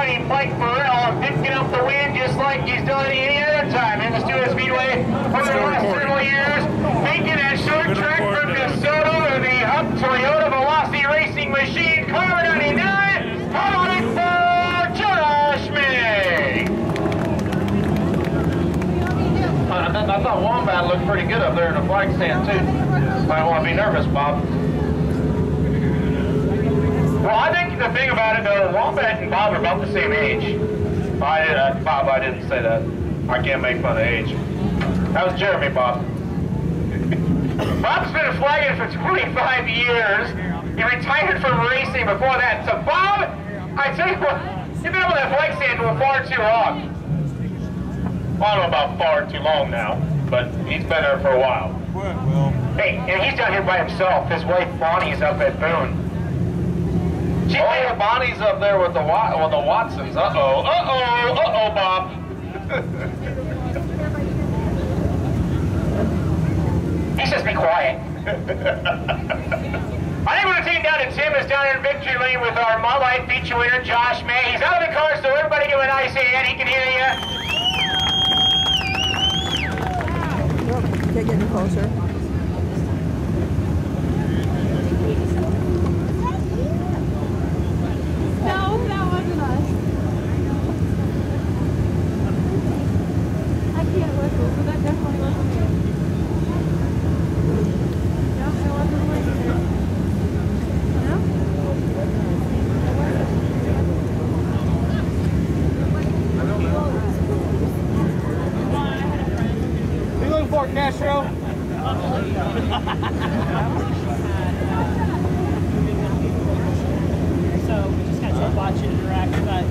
named Mike Burrell, picking up the win just like he's done any other time in the Stewart Speedway over the last several years, making that short track from DeSoto to the Hub Toyota Velocity Racing Machine, car 99, following for Josh May. I thought Wombat looked pretty good up there in the flag stand too. Might want to be nervous, Bob. Well, I think the thing about it though, Wombat and Bob are about the same age. Bob, I didn't say that. I can't make fun of age. That was Jeremy, Bob. Bob's been flagging for 25 years. He retired from racing before that. So Bob, I tell you what, you've been on that flag stand for far too long. Well, I don't know about far too long now, but he's been there for a while. Well. Hey, and he's down here by himself. His wife Bonnie's up at Boone. Oh, yeah, Bonnie's up there with the Watsons. Uh-oh, Bob. He says be quiet. I think we're going to take it down to Tim is down in victory lane with our Mud Light feature winner, Josh May. He's out of the car, so everybody give him a nice hand. He can hear you. Can't get any closer. No, that wasn't us. I can't whistle, but that definitely wasn't me. No, it wasn't me either. No? What are you looking for, Castro? So we just kind of watch it interact, but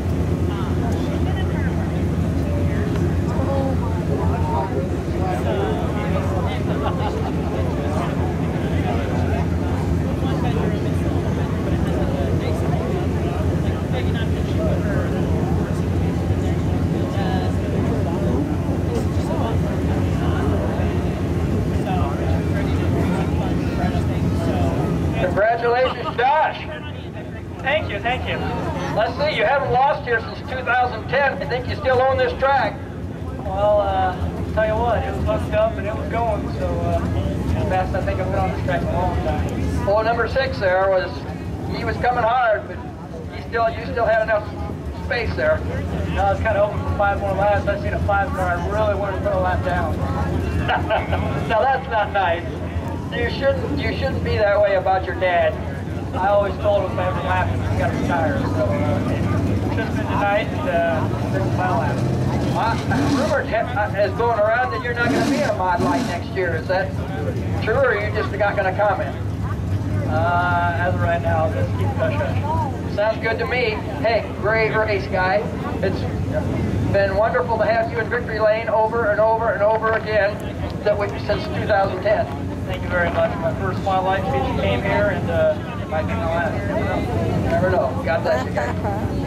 Congratulations, Josh. Thank you. Let's see, you haven't lost here since 2010. I think you still own this track. Well, tell you what, it was hooked up and it was going, so the best I think I've been on this track in a long time. Well, number 6 there he was coming hard, but you still had enough space there. I was kind of hoping for 5 more laps. I seen a 5 car. I really wanted to put a lap down. Now that's not nice. You shouldn't be that way about your dad. I always told him every lap he's got to retire, so it should have been tonight, and this is my lap. Rumor is going around that you're not going to be in a Mod Light next year. Is that true, or are you just not going to comment? As of right now, let's keep it hush-hush. Sounds good to me. Hey, great race, guy. It's been wonderful to have you in victory lane over and over and over again since 2010. Thank you very much. My first Mod Light feature came here, and might be my last. Never know. God bless you guys.